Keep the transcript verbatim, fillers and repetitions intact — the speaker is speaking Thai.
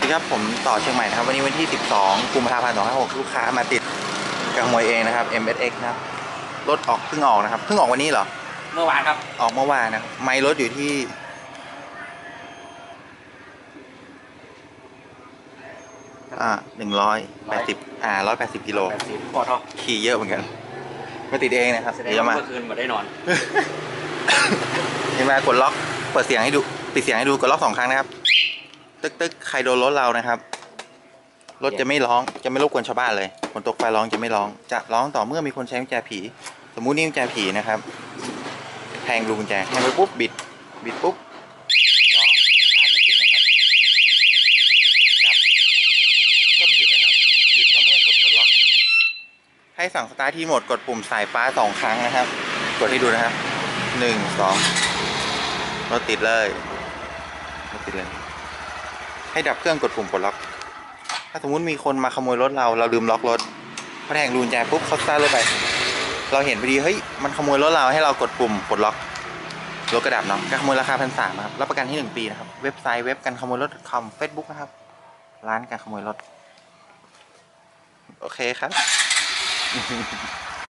ดีครับผมต่อเชียงใหม่นะครับวันนี้วันที่สิบสองกุมภาพันธ์สองพันห้าร้อยหกสิบลูกค้ามาติดกางมวยเองนะครับ เอ็ม เอส เอ็กซ์ นะครับรถออกเพิ่งออกนะครับเพิ่งออกวันนี้เหรอเมื่อวานครับออกเมื่อวานนะครับไมล์รถอยู่ที่อ่าหนึ่งร้อยแปดสิบอ่าร้อยแปดสิบกิโลแปดสิบพอท่อขี่เยอะเหมือนกันมาติดเองนะครับแสดงเดี๋ยวว่ามาเมื่อคืนมาได้นอนเห็นไหมกดล็อกเปิดเสียงให้ดูปิดเสียงให้ดูกดล็อกสองครั้งนะครับตึ๊กตึ๊กใครโดนรถเรานะครับรถจะไม่ร้องจะไม่รบกวนชาวบ้านเลยฝนตกไฟร้องจะไม่ร้องจะร้องต่อเมื่อมีคนใช้กุญแจผีสมมุตินี่กุญแจผีนะครับแทงดูกุญแจแทงไปปุ๊บบิดบิดปุ๊บร้องสตาร์ทไม่ติดนะครับบิดกลับก็ไม่หยุดนะครับหยุดต่อเมื่อกดกดล็อกให้สั่งสตาร์ทที่โหมดกดปุ่มสายฟ้าสองครั้งนะครับกดให้ดูนะครับหนึ่งสองรถติดเลยรถติดเลยให้ดับเครื่องกดปุ่มปลดล็อกถ้าสมมุติมีคนมาขโมยรถเราเราลืมล็อกรถพอแทงรูกุญแจปุ๊บเขาสตาร์ทรถไปเราเห็นพอดีเฮ้ยมันขโมยรถเราให้เรากดปุ่มปลดล็อกรถกระดับเนาะการขโมยราคาพันสามครับรับประกันที่หนึ่งปีนะครับเว็บไซต์เว็บการขโมยรถ .com Facebook นะครับร้านการขโมยรถโอเคครับ